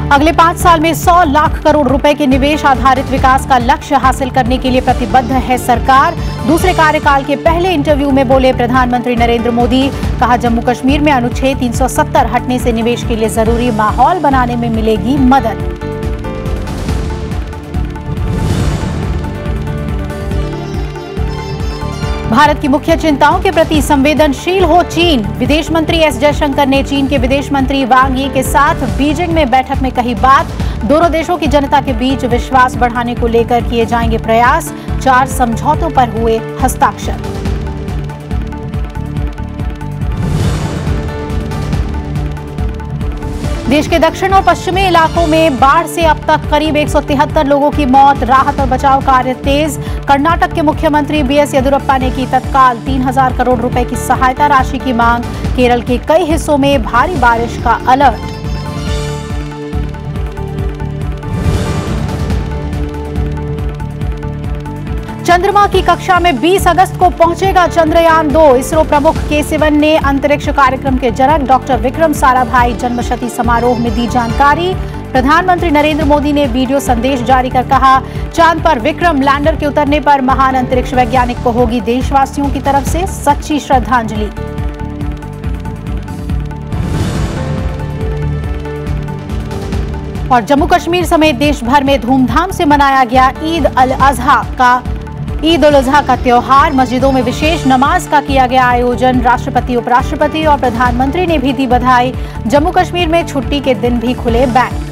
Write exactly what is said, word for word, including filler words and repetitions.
अगले पाँच साल में सौ लाख करोड़ रुपए के निवेश आधारित विकास का लक्ष्य हासिल करने के लिए प्रतिबद्ध है सरकार। दूसरे कार्यकाल के पहले इंटरव्यू में बोले प्रधानमंत्री नरेंद्र मोदी। कहा, जम्मू कश्मीर में अनुच्छेद तीन सौ सत्तर हटने से निवेश के लिए जरूरी माहौल बनाने में मिलेगी मदद। भारत की मुख्य चिंताओं के प्रति संवेदनशील हो चीन। विदेश मंत्री एस जयशंकर ने चीन के विदेश मंत्री वांग यी के साथ बीजिंग में बैठक में कही बात। दोनों देशों की जनता के बीच विश्वास बढ़ाने को लेकर किए जाएंगे प्रयास। चार समझौतों पर हुए हस्ताक्षर। देश के दक्षिण और पश्चिमी इलाकों में बाढ़ से अब तक करीब एक सौ तिहत्तर लोगों की मौत। राहत और बचाव कार्य तेज। कर्नाटक के मुख्यमंत्री बी एस येदियुरप्पा ने की तत्काल तीन हजार करोड़ रुपए की सहायता राशि की मांग। केरल के कई हिस्सों में भारी बारिश का अलर्ट। चंद्रमा की कक्षा में बीस अगस्त को पहुंचेगा चंद्रयान दो। इसरो प्रमुख के सिवन ने अंतरिक्ष कार्यक्रम के जनक डॉक्टर विक्रम साराभाई जन्मशती समारोह में दी जानकारी। प्रधानमंत्री नरेंद्र मोदी ने वीडियो संदेश जारी कर कहा, चांद पर विक्रम लैंडर के उतरने पर महान अंतरिक्ष वैज्ञानिक को होगी देशवासियों की तरफ से सच्ची श्रद्धांजलि। और जम्मू कश्मीर समेत देश भर में धूमधाम से मनाया गया ईद अल अजहा का ईद उल अजहा का त्योहार। मस्जिदों में विशेष नमाज का किया गया आयोजन। राष्ट्रपति, उपराष्ट्रपति और प्रधानमंत्री ने भी दी बधाई। जम्मू कश्मीर में छुट्टी के दिन भी खुले बैंक।